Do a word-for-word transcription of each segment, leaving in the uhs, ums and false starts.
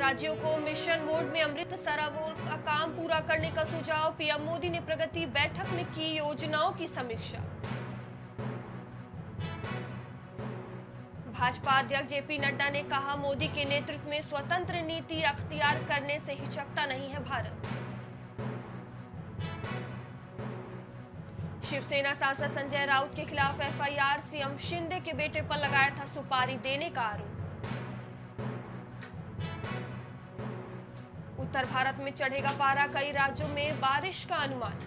राज्यों को mission mode में अमृत सरोवर का काम पूरा करने का सुझाव। पीएम मोदी ने प्रगति बैठक में की योजनाओं की समीक्षा। भाजपा अध्यक्ष जेपी नड्डा ने कहा, मोदी के नेतृत्व में स्वतंत्र नीति अख्तियार करने से हिचकता नहीं है भारत। शिवसेना सांसद संजय राउत के खिलाफ एफआईआर। सीएम शिंदे के बेटे पर लगाया था सुपारी देने का आरोप। उत्तर भारत में चढ़ेगा पारा, कई राज्यों में बारिश का अनुमान।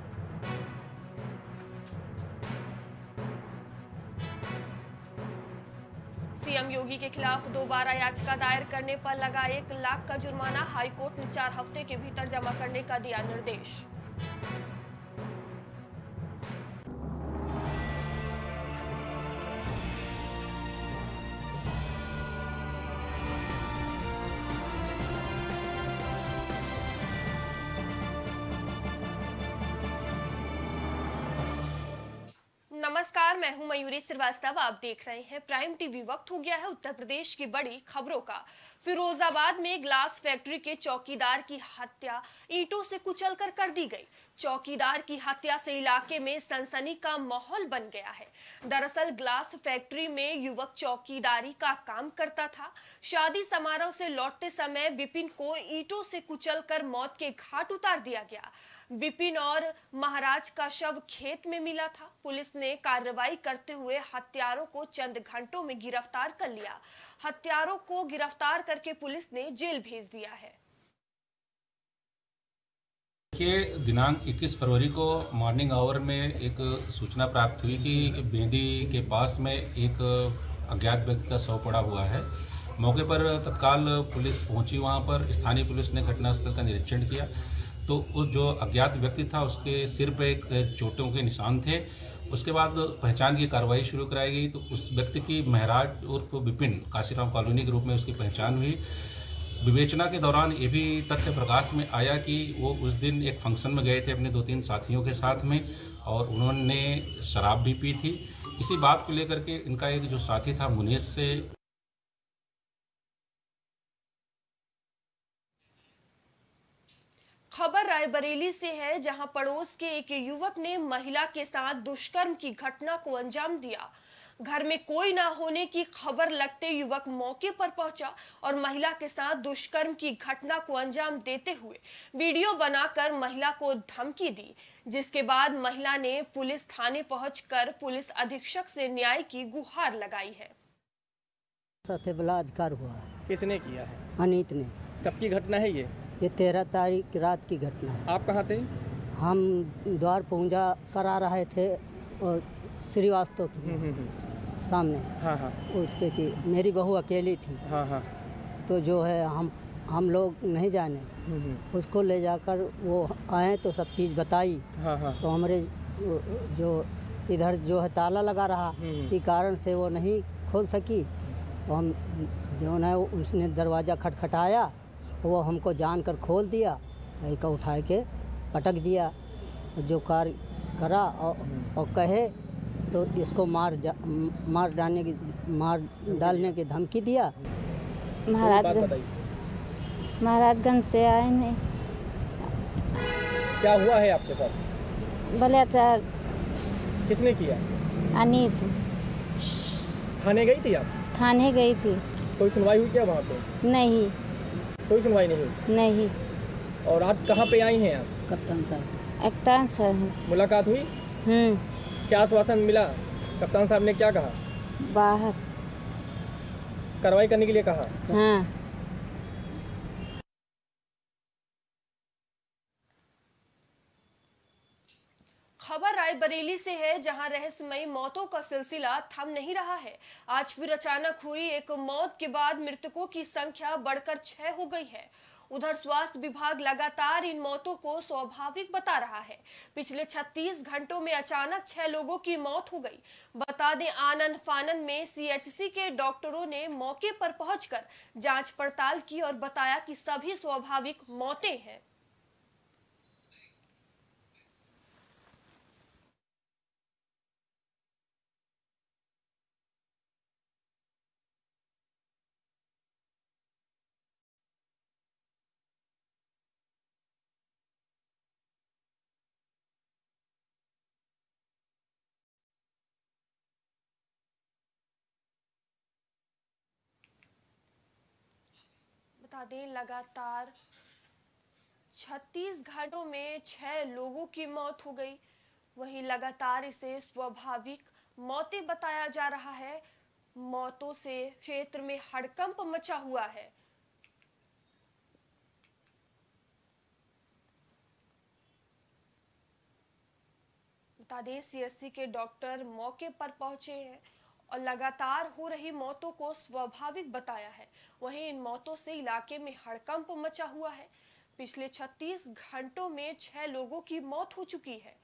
सीएम योगी के खिलाफ दोबारा याचिका दायर करने पर लगा एक लाख का जुर्माना। हाईकोर्ट ने चार हफ्ते के भीतर जमा करने का दिया निर्देश। नमस्कार, मैं हूं मयूरी श्रीवास्तव। आप देख रहे हैं प्राइम टीवी। वक्त हो गया है उत्तर प्रदेश की बड़ी खबरों का। फिरोजाबाद में ग्लास फैक्ट्री के चौकीदार की हत्या ईंटों से कुचलकर कर दी गई। चौकीदार की हत्या से इलाके में सनसनी का माहौल बन गया है। दरअसल ग्लास फैक्ट्री में युवक चौकीदारी का काम करता था। शादी समारोह से लौटते समय विपिन को ईंटों से कुचलकर मौत के घाट उतार दिया गया। विपिन और महाराज का शव खेत में मिला था। पुलिस ने कार्रवाई करते हुए हत्यारों को चंद घंटों में गिरफ्तार कर लिया। हत्यारों को गिरफ्तार करके पुलिस ने जेल भेज दिया है। देखिए, दिनांक इक्कीस फरवरी को मॉर्निंग आवर में एक सूचना प्राप्त हुई कि बेंदी के पास में एक अज्ञात व्यक्ति का शव पड़ा हुआ है। मौके पर तत्काल पुलिस पहुंची। वहां पर स्थानीय पुलिस ने घटनास्थल का निरीक्षण किया तो उस जो अज्ञात व्यक्ति था उसके सिर पे एक चोटों के निशान थे। उसके बाद पहचान की कार्रवाई शुरू कराई गई तो उस व्यक्ति की महराज उर्फ विपिन काशीराम कॉलोनी के रूप में उसकी पहचान हुई। विवेचना के दौरान ये भी तथ्य प्रकाश में आया कि वो उस दिन एक फंक्शन में गए थे अपने दो तीन साथियों के साथ में और उन्होंने शराब भी पी थी। इसी बात को लेकर के इनका एक जो साथी था मुनीश से खबर रायबरेली से है, जहां पड़ोस के एक युवक ने महिला के साथ दुष्कर्म की घटना को अंजाम दिया। घर में कोई ना होने की खबर लगते युवक मौके पर पहुंचा और महिला के साथ दुष्कर्म की घटना को अंजाम देते हुए वीडियो बनाकर महिला को धमकी दी, जिसके बाद महिला ने पुलिस थाने पहुंचकर पुलिस अधीक्षक से न्याय की गुहार लगाई है। साथे बलात्कार हुआ। किसने किया है? अनीत ने। कब की घटना है ये? ये तेरह तारीख रात की घटना है। आप कहाँ थे? हम द्वार पूजा करा रहे थे और श्रीवास्तव की सामने। हाँ हाँ। उसके थी, मेरी बहू अकेली थी। हाँ हाँ। तो जो है हम हम लोग नहीं जाने, उसको ले जाकर वो आए तो सब चीज़ बताई। हाँ हाँ। तो हमारे जो इधर जो है ताला लगा रहा, इस कारण से वो नहीं खोल सकी। तो हम जो है उसने दरवाज़ा खटखटाया, वो हमको जानकर खोल दिया, एक उठा के पटक दिया। जो कार्य करा और, और कहे तो इसको मार जा, मार डालने की मार डालने की धमकी दिया। महाराजगंज महाराजगंज से आए नहीं। क्या हुआ है आपके साथ? बलात्कार। किसने किया? अनीत। थाने गई थी आप? थाने गई थी। कोई सुनवाई हुई क्या वहाँ पे? नहीं। कोई सुनवाई नहीं हुई? नहीं। और आज कहाँ पे आई हैं आप? कप्तान साहब। कप्तान साहब। मुलाकात हुई? हम्म। क्या आश्वासन मिला? कप्तान साहब ने क्या कहा? बाहर कार्रवाई करने के लिए कहा? हाँ। खबर रायबरेली से है, जहां रहस्यमयी मौतों का सिलसिला थम नहीं रहा है। आज फिर अचानक हुई एक मौत के बाद मृतकों की संख्या बढ़कर छह हो गई है। उधर स्वास्थ्य विभाग लगातार इन मौतों को स्वाभाविक बता रहा है। पिछले छत्तीस घंटों में अचानक छह लोगों की मौत हो गई। बता दें, आनन फानन में सीएचसी के डॉक्टरों ने मौके पर पहुंचकर जांच पड़ताल की और बताया कि सभी स्वाभाविक मौतें हैं। बता दें लगातार छत्तीस घंटों में छह लोगों की मौत हो गई। वहीं लगातार इसे स्वाभाविक मौतें बताया जा रहा है। मौतों से क्षेत्र में हड़कंप मचा हुआ है। बता दें सीएससी के डॉक्टर मौके पर पहुंचे हैं और लगातार हो रही मौतों को स्वाभाविक बताया है। वहीं इन मौतों से इलाके में हड़कंप मचा हुआ है। पिछले छत्तीस घंटों में छह लोगों की मौत हो चुकी है।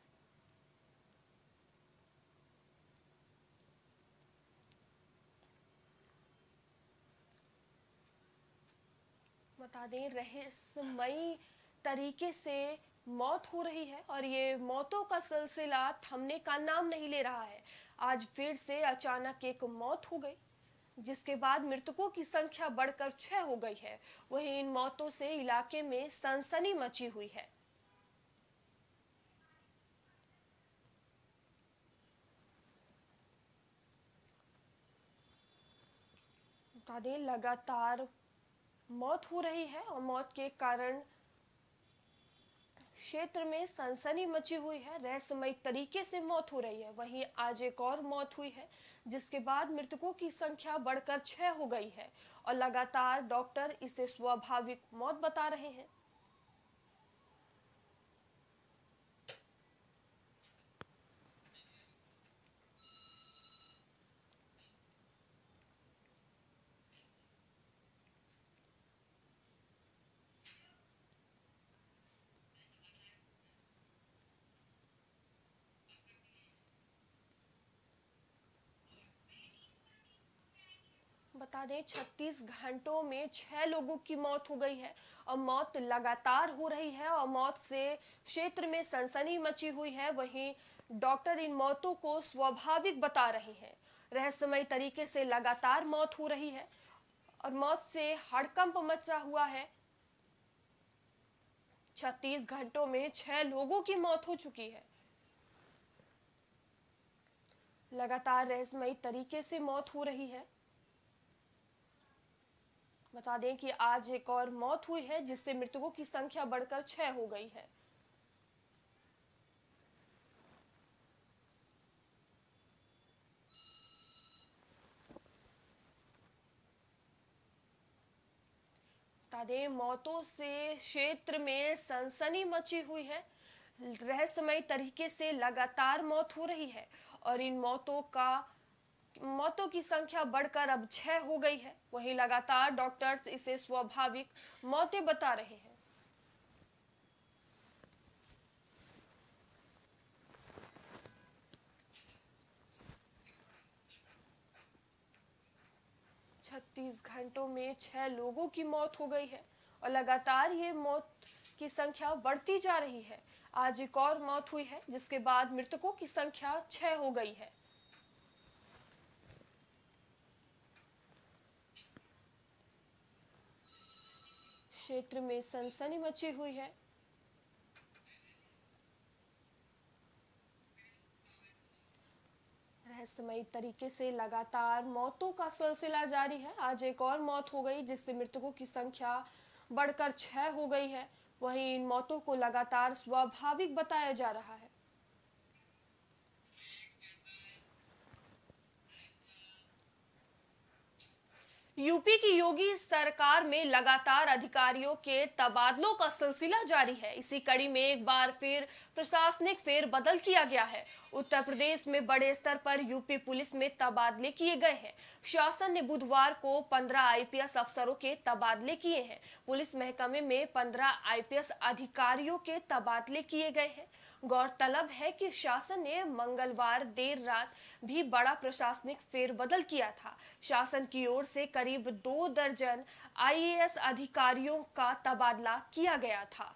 बता दें रहस्यमयी तरीके से मौत हो रही है और ये मौतों का सिलसिला थमने का नाम नहीं ले रहा है। आज फिर से अचानक एक मौत हो गई, जिसके बाद मृतकों की संख्या बढ़कर छह हो गई है। वहीं इन मौतों से इलाके में सनसनी मची हुई है। बता दें लगातार मौत हो रही है और मौत के कारण क्षेत्र में सनसनी मची हुई है। रहस्यमयी तरीके से मौत हो रही है। वहीं आज एक और मौत हुई है, जिसके बाद मृतकों की संख्या बढ़कर छह हो गई है और लगातार डॉक्टर इसे स्वाभाविक मौत बता रहे हैं। बता दें छत्तीस घंटों में छह लोगों की मौत हो गई है और मौत लगातार हो रही है और मौत से क्षेत्र में सनसनी मची हुई है। वहीं डॉक्टर इन मौतों को स्वाभाविक बता रहे हैं। रहस्यमयी तरीके से लगातार मौत हो रही है और मौत से हड़कंप मचा हुआ है। छत्तीस घंटों में छह लोगों की मौत हो चुकी है। लगातार रहस्यमयी तरीके से मौत हो रही है। बता दें कि आज एक और मौत हुई है, जिससे मृतकों की संख्या बढ़कर छह हो गई है। बता दें मौतों से क्षेत्र में सनसनी मची हुई है। रहस्यमयी तरीके से लगातार मौत हो रही है और इन मौतों का मौतों की संख्या बढ़कर अब छह हो गई है। वहीं लगातार डॉक्टर्स इसे स्वाभाविक मौतें बता रहे हैं। छत्तीस घंटों में छह लोगों की मौत हो गई है और लगातार ये मौत की संख्या बढ़ती जा रही है। आज एक और मौत हुई है, जिसके बाद मृतकों की संख्या छह हो गई है। क्षेत्र में सनसनी मची हुई है। रहस्यमयी तरीके से लगातार मौतों का सिलसिला जारी है। आज एक और मौत हो गई, जिससे मृतकों की संख्या बढ़कर छह हो गई है। वहीं इन मौतों को लगातार स्वाभाविक बताया जा रहा है। यूपी की योगी सरकार में लगातार अधिकारियों के तबादलों का सिलसिला जारी है। इसी कड़ी में एक बार फिर प्रशासनिक फेरबदल किया गया है। उत्तर प्रदेश में बड़े स्तर पर यूपी पुलिस में तबादले किए गए हैं। शासन ने बुधवार को पंद्रह आईपीएस अफसरों के तबादले किए हैं। पुलिस महकमे में पंद्रह आईपीएस अधिकारियों के तबादले किए गए हैं। गौरतलब है कि शासन ने मंगलवार देर रात भी बड़ा प्रशासनिक फेरबदल किया था। शासन की ओर से करीब दो दर्जन आईएएस अधिकारियों का तबादला किया गया था।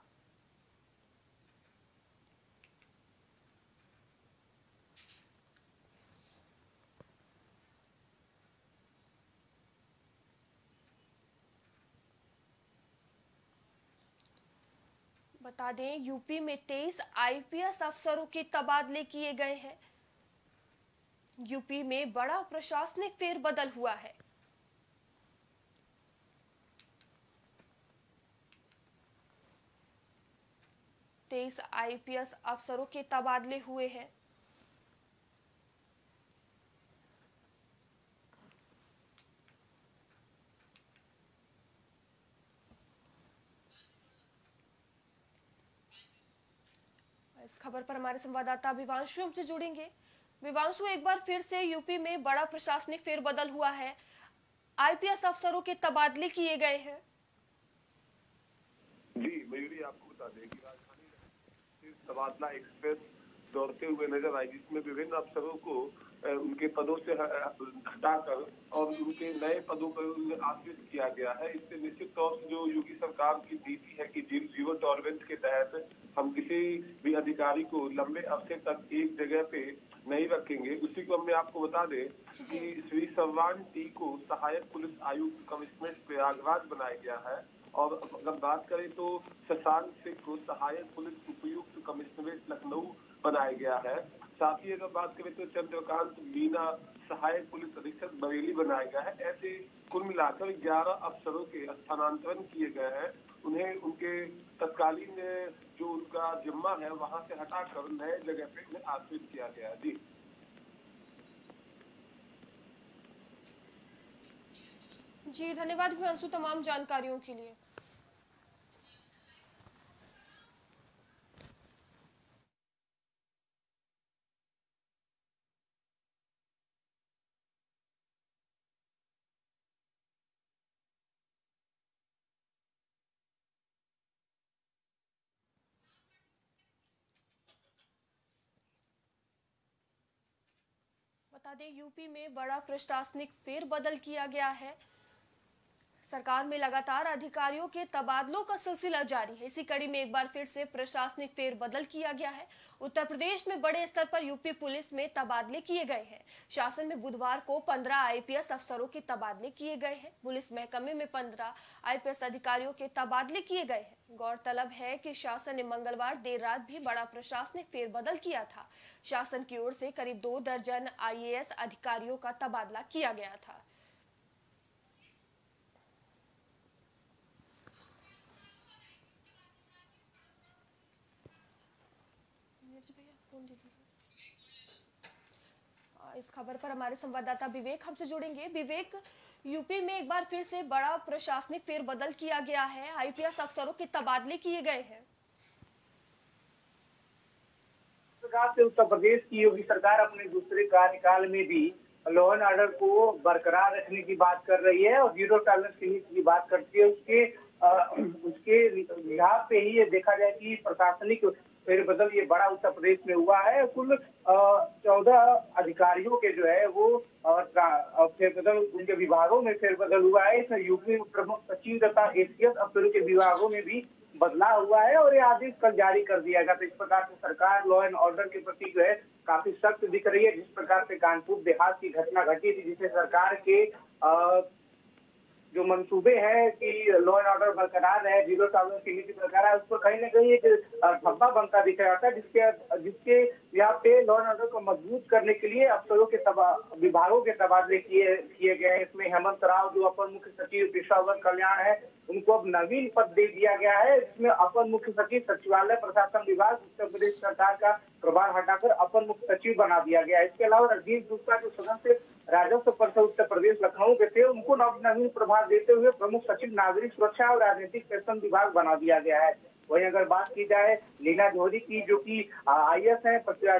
बता दें यूपी में तेईस आईपीएस अफसरों के तबादले किए गए हैं। यूपी में बड़ा प्रशासनिक फेरबदल हुआ है। तेईस आईपीएस अफसरों के तबादले हुए हैं। इस खबर पर हमारे संवाददाता विवांशु हमसे जुड़ेंगे। विवांशु, एक बार फिर से यूपी में बड़ा प्रशासनिक फेरबदल हुआ है, आईपीएस अफसरों के तबादले किए गए हैं। जी मयूरी, आपको बता दें कि राजधानी तबादला एक्सप्रेस दौड़ते हुए नजर आई, जिसमें विभिन्न अफसरों को उनके पदों से हटाकर और उनके नए पदों पर आश्रित किया गया है। इससे निश्चित तौर से जो योगी सरकार की नीति है कि जीरो टॉलरेंस के तहत हम किसी भी अधिकारी को लंबे अरसे तक एक जगह पे नहीं रखेंगे, उसी को मैं आपको बता दें कि श्री सर्वान टी को सहायक पुलिस आयुक्त कमिश्नरेट प्रयागराज बनाया गया है। और अगर बात करें तो शशांक सिंह को सहायक पुलिस उपायुक्त कमिश्नरेट लखनऊ बनाया गया है। साथ ही अगर बात करें तो चंद्रकांत मीना सहायक पुलिस अधीक्षक बरेली बनाया गया है। ऐसे कुल मिलाकर ग्यारह अफसरों के स्थानांतरण किए गए हैं। उन्हें उनके तत्कालीन जो उनका जिम्मा है वहां से हटाकर नए जगह पे उन्हें आश्रित किया गया। जी जी धन्यवाद विवांशु तमाम जानकारियों के लिए। बता दें, यूपी में बड़ा प्रशासनिक फेरबदल किया गया है। सरकार में लगातार अधिकारियों के तबादलों का सिलसिला जारी है। इसी कड़ी में एक बार फिर से प्रशासनिक फेरबदल किया गया है। उत्तर प्रदेश में बड़े स्तर पर यूपी पुलिस में तबादले किए गए हैं। शासन में बुधवार को पंद्रह आईपीएस अफसरों के तबादले किए गए हैं। पुलिस महकमे में पंद्रह आईपीएस अधिकारियों के तबादले किए गए हैं। गौरतलब है कि शासन ने मंगलवार देर रात भी बड़ा प्रशासनिक फेरबदल किया था। शासन की ओर से करीब दो दर्जन आईएएस अधिकारियों का तबादला किया गया था। इस खबर पर हमारे संवाददाता विवेक हमसे जुड़ेंगे। विवेक, यूपी में एक बार फिर से बड़ा प्रशासनिक फेरबदल किया गया है, आईपीएस अफसरों के तबादले किए गए हैं। सरकार से उत्तर प्रदेश की योगी सरकार अपने दूसरे कार्यकाल में भी लॉ एंड ऑर्डर को बरकरार रखने की बात कर रही है और जीरो टॉलरेंस की नीति की बात करती है। उसके आ, उसके लिहाज पे ही ये देखा जाए कि प्रशासनिक फेरबदल ये बड़ा उत्तर प्रदेश में हुआ है। कुल चौदह अधिकारियों के जो है वो फेरबदल उनके विभागों में फेरबदल हुआ है। इसमें यूपी प्रमुख सचिव तथा एसीएस अफसरों के विभागों में भी बदलाव हुआ है और ये आदेश कल जारी कर दिया गया। तो इस प्रकार से सरकार लॉ एंड ऑर्डर के प्रति जो है काफी सख्त दिख रही है। जिस प्रकार से कानपुर देहात की घटना घटी थी, जिसे सरकार के आ, जो मंसूबे हैं कि लॉ एंड ऑर्डर बरकरार है, जीरो टॉलरेंस की नीति बरकरार है, उस पर कहीं ना कहीं एक धब्बा बनता दिख रहा था, जिसके जिसके यहाँ पे लॉ एंड ऑर्डर को मजबूत करने के लिए अफसरों के विभागों के तबादले किए किए गए हैं। इसमें हेमंत राव जो अपर मुख्य सचिव पेशेवर कल्याण है, उनको अब नवीन पद दे दिया गया है। इसमें अपर मुख्य सचिव सचिवालय प्रशासन विभाग उत्तर प्रदेश सरकार का प्रभार हटाकर अपर मुख्य सचिव बना दिया गया है। इसके अलावा रजनीश गुप्ता जो सदस्य राजस्व परिषद उत्तर प्रदेश लखनऊ के थे, उनको नवीन प्रभार देते हुए प्रमुख सचिव नागरिक सुरक्षा और राजनीतिक शासन विभाग बना दिया गया है। वहीं अगर बात की जाए लीना जौहरी की, जो कि आईएएस है,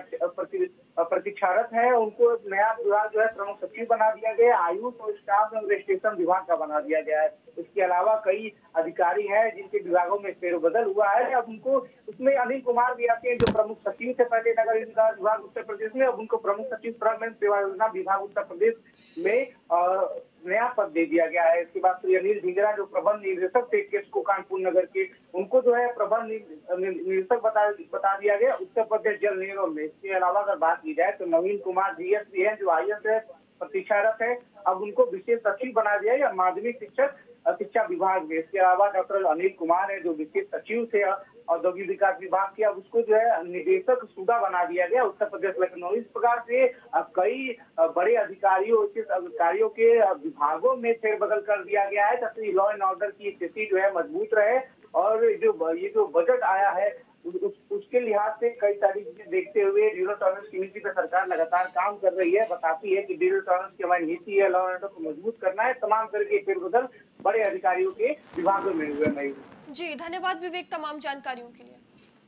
प्रतीक्षारत है, उनको नया विभाग जो है प्रमुख सचिव बना दिया गया। आयुष और स्टाफ और रजिस्ट्रेशन विभाग का बना दिया गया है। इसके अलावा कई अधिकारी हैं जिनके विभागों में फेरबदल हुआ है। अब उनको उसमें अनिल कुमार भी आते हैं, जो प्रमुख सचिव थे पहले नगर विकास विभाग उत्तर प्रदेश में, अब उनको प्रमुख सचिव श्रम एवं सेवा योजना विभाग उत्तर प्रदेश में आ, नया पद दे दिया गया है। इसके बाद श्री अनिल ढींगरा जो प्रबंध निदेशक थे केसको कानपुर नगर के, उनको जो है प्रबंध निदेशक बता बता दिया गया उत्तर प्रदेश जल निगम में। इसके अलावा अगर बात की जाए तो नवीन कुमार जीएस भी है, जो आईएएस है, प्रतीक्षारत है, अब उनको विशेष सचिव बना दिया गया माध्यमिक शिक्षक शिक्षा विभाग में। इसके अलावा डॉक्टर अनिल कुमार है, जो विशेष सचिव थे औद्योगिक विकास विभाग के, अब उसको जो है निदेशक सूबा बना दिया गया उत्तर प्रदेश लखनऊ। इस प्रकार से कई बड़े अधिकारियों अधिकारियों के विभागों में फेरबदल कर दिया गया है, ताकि लॉ एंड ऑर्डर की स्थिति जो है मजबूत रहे। और जो ये जो बजट आया है उस, उसके लिहाज से कई सारी चीजें देखते हुए जीरो टॉलरेंस की नीति पर सरकार लगातार काम कर रही है। बताती है कि जीरो टॉलरेंस की हमारी नीति है, लॉ एंड ऑर्डर को मजबूत करना है। तमाम तरह के फेरबदल बड़े अधिकारियों के विभागों में हुए। मैं जी धन्यवाद विवेक तमाम जानकारियों के लिए।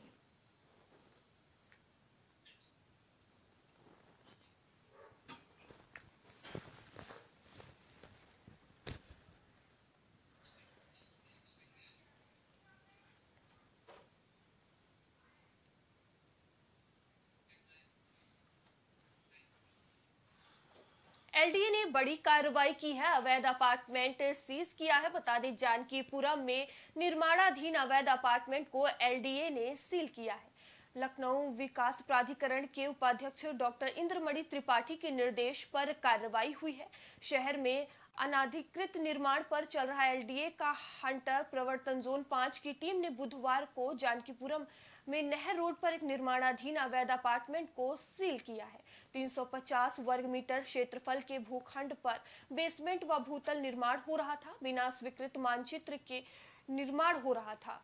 एलडीए ने बड़ी कार्रवाई की है, अवैध अपार्टमेंट सीज किया है। बता दें जानकीपुरम में निर्माणाधीन अवैध अपार्टमेंट को एलडीए ने सील किया है। लखनऊ विकास प्राधिकरण के उपाध्यक्ष डॉक्टर इंद्रमणि त्रिपाठी के निर्देश पर कार्रवाई हुई है। शहर में अनाधिकृत निर्माण पर चल रहा एलडीए का हंटर प्रवर्तन जोन पाँच की टीम ने बुधवार को जानकीपुरम में नहर रोड पर एक निर्माणाधीन अवैध अपार्टमेंट को सील किया है। तीन सौ पचास वर्ग मीटर क्षेत्रफल के भूखंड पर बेसमेंट व भूतल निर्माण हो रहा था। बिना स्वीकृत मानचित्र के निर्माण हो रहा था।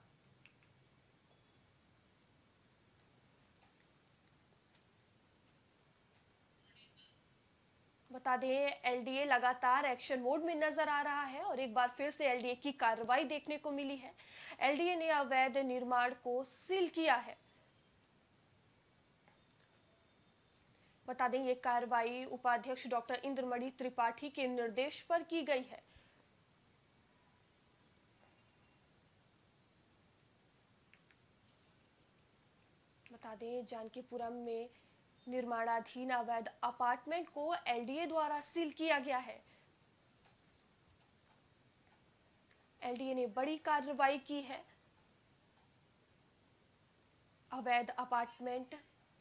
बता दें एलडीए लगातार एक्शन मोड में नजर आ रहा है और एक बार फिर से एलडीए की कार्रवाई देखने को मिली है। एलडीए ने अवैध निर्माण को सील किया है। बता दें ये कार्रवाई उपाध्यक्ष डॉक्टर इंद्रमणि त्रिपाठी के निर्देश पर की गई है। बता दें जानकीपुरम में निर्माणाधीन अवैध अपार्टमेंट को एलडीए द्वारा सील किया गया है। एलडीए ने बड़ी कार्रवाई की है। अवैध अपार्टमेंट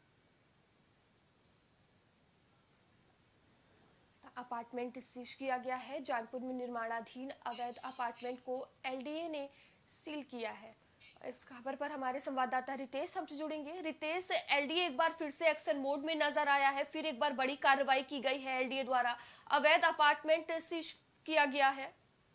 अपार्टमेंट सीज किया गया है। जानपुर में निर्माणाधीन अवैध अपार्टमेंट को एलडीए ने सील किया है। इस खबर पर हमारे संवाददाता रितेश हमसे जुड़ेंगे। रितेश, एलडीए एक बार फिर से एक्शन मोड में नजर आया है, फिर एक बार बड़ी कार्रवाई की गई है एलडीए द्वारा, अवैध अपार्टमेंट सीज किया गया है।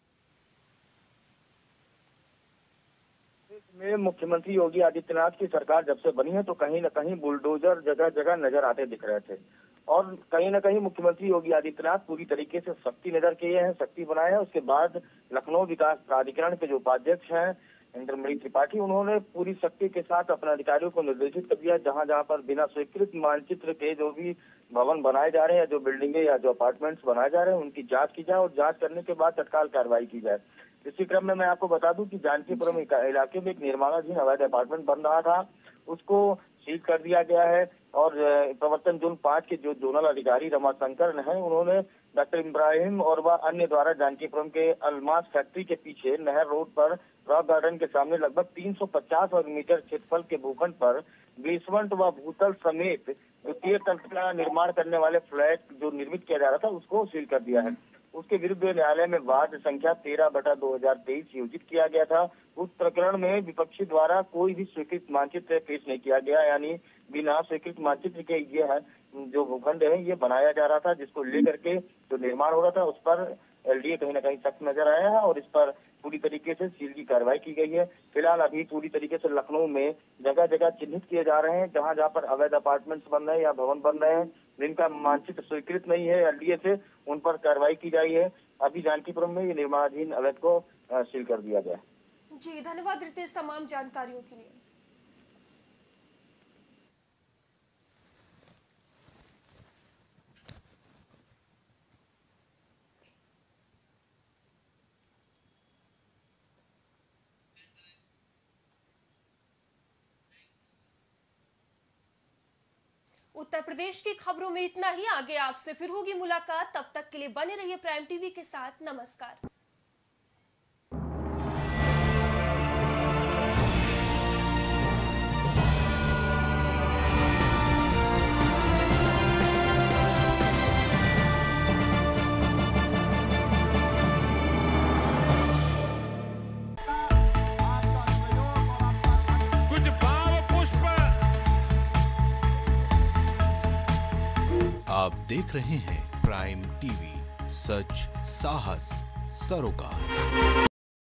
में मुख्यमंत्री योगी आदित्यनाथ की सरकार जब से बनी है तो कहीं न कहीं बुलडोजर जगह जगह नजर आते दिख रहे थे और कहीं न कहीं मुख्यमंत्री योगी आदित्यनाथ पूरी तरीके से सख्ती नजर किए हैं, सख्ती बनाए हैं। उसके बाद लखनऊ विकास प्राधिकरण के जो उपाध्यक्ष हैं इंद्रमणि त्रिपाठी, उन्होंने पूरी सख्ती के साथ अपने अधिकारियों को निर्देशित कर दिया जहां जहां पर बिना स्वीकृत मानचित्र के जो भी भवन बनाए जा रहे हैं या जो बिल्डिंगे या जो अपार्टमेंट्स बनाए जा रहे हैं उनकी जांच की जाए और जांच करने के बाद तत्काल कार्रवाई की जाए। इसी क्रम में मैं आपको बता दूं कि जानकीपुरम इलाके में एक निर्माणाधीन अवैध अपार्टमेंट बन रहा था, उसको सील कर दिया गया है और प्रवर्तन जोन पांच के जो जोनल अधिकारी रमाशंकर हैं उन्होंने डॉक्टर इब्राहिम और वह अन्य द्वारा जानकीपुरम के अलमास फैक्ट्री के पीछे नहर रोड पर रॉक गार्डन के सामने लगभग तीन सौ पचास वर्ग मीटर क्षेत्रफल के भूखंड पर बेसमेंट व भूतल समेत द्वितीय तंत्र का निर्माण करने वाले फ्लैट जो निर्मित किया जा रहा था उसको सील कर दिया है। उसके विरुद्ध न्यायालय में वाद संख्या तेरह बटा दो हजार तेईस योजित किया गया था। उस प्रकरण में विपक्षी द्वारा कोई भी स्वीकृत मानचित्र पेश नहीं किया गया, यानी बिना स्वीकृत मानचित्र के ये है जो भूखंड है ये बनाया जा रहा था, जिसको लेकर के जो निर्माण हो रहा था उस पर एलडीए कहीं ना कहीं सख्त नजर आया है और इस पर पूरी तरीके से सील की कार्रवाई की गई है। फिलहाल अभी पूरी तरीके से लखनऊ में जगह जगह चिन्हित किए जा रहे हैं जहां जहां पर अवैध अपार्टमेंट्स बन रहे हैं या भवन बन रहे हैं जिनका मानचित्र स्वीकृत नहीं है एलडीए से, उन पर कार्रवाई की जाई है। अभी जानकीपुरम में ये निर्माणाधीन अवैध को सील कर दिया गया। जी धन्यवाद रितेश तमाम जानकारियों के लिए। उत्तर प्रदेश की खबरों में इतना ही। आगे आपसे फिर होगी मुलाकात, तब तक के लिए बने रहिए प्राइम टीवी के साथ। नमस्कार। आप देख रहे हैं प्राइम टीवी, सच साहस सरोकार।